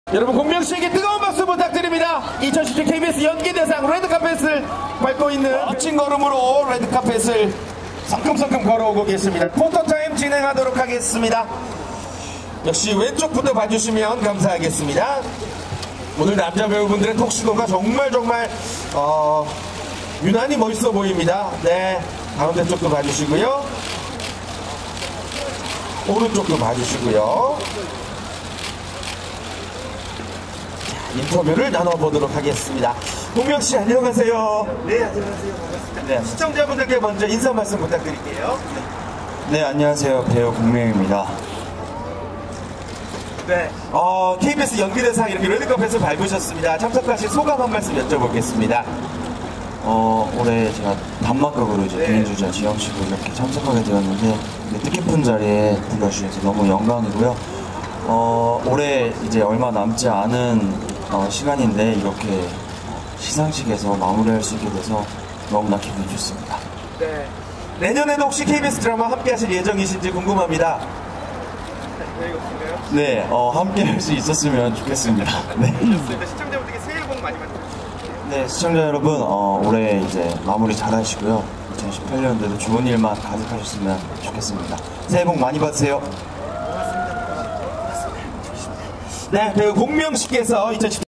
여러분 공명씨에게 뜨거운 박수 부탁드립니다. 2017 KBS 연기대상 레드카펫을 밟고 있는 멋진 걸음으로 레드카펫을 성큼성큼 걸어오고 계십니다. 포토타임 진행하도록 하겠습니다. 역시 왼쪽부터 봐주시면 감사하겠습니다. 오늘 남자 배우분들의 톡시도가 정말 유난히 멋있어 보입니다. 네, 가운데 쪽도 봐주시고요, 오른쪽도 봐주시고요. 인터뷰를 나눠보도록 하겠습니다. 공명씨 안녕하세요. 네, 안녕하세요. 반갑습니다. 네, 시청자분들께 먼저 인사 말씀 부탁드릴게요. 네, 안녕하세요. 배우 공명입니다. 네, KBS 연기대상 이렇게 레드카펫을 밟으셨습니다. 참석하신 소감 한 말씀 여쭤보겠습니다. 올해 제가 단막극으로 이제 개인주자 지영씨로 이렇게 참석하게 되었는데 뜻깊은 자리에 불러주셔서 너무 영광이고요. 올해 이제 얼마 남지 않은 시간인데 이렇게 시상식에서 마무리할 수 있게 돼서 너무나 기분이 좋습니다. 네, 내년에도 혹시 KBS 드라마 함께 하실 예정이신지 궁금합니다. 네, 함께 할 수 있었으면 좋겠습니다. 네. 시청자분들께 새해 복 많이 받으세요. 네, 시청자 여러분, 올해 이제 마무리 잘 하시고요. 2018년도에도 좋은 일만 가득하셨으면 좋겠습니다. 새해 복 많이 받으세요. 네, 배우 공명씨께서 2017